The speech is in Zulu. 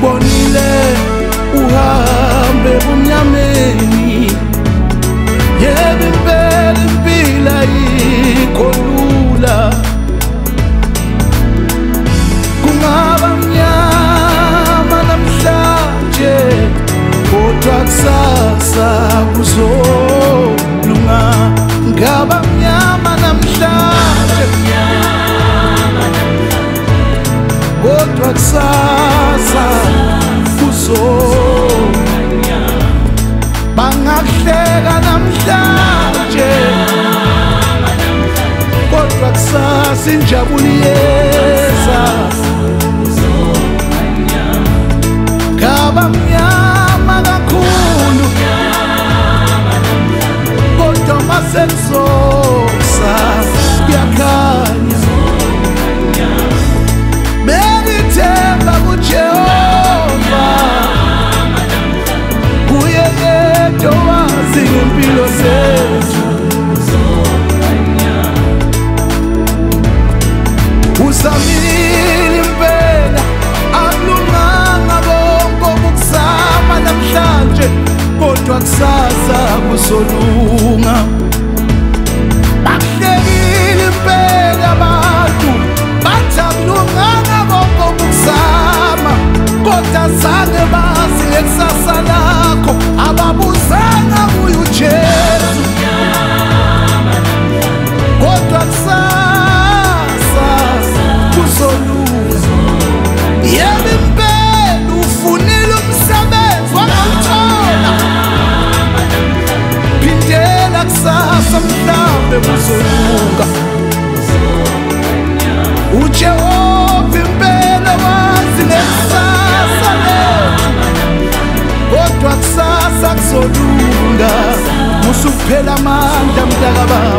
ngikubonile uhambe bumnyameni yebo impela impila ayikho lula kungaba mnyama namhlanje kodwa kusasa kuzolunga ngaba mnyama namhlanje kodwa kusasa kuzolunga bangahleka namhlanje kodwa kusasa injabulo iyeza ngaba mnyama kakhulu kodwa masekuzosa kuyakhanya benithemba kuJehova kuye yedwa wazi ngempilo zethu uzamile impela akulunganga konke okuzama namhlanje kodwa kusasa kuzolunga bahlekile impela abantu bathi akulunganga konke okuzama kodwa zange bazi ngekusasa lakho ababuzanga kuye uJesu kodwa kusasa kuzolunga yebo impela ufunile umsebenzi wangawuthola phindela kusasa mhlambe kuzolunga uJehova impela wazi ngekusasa lethu kodwa kusasa kuzolunga musukuphela amandla mntakababa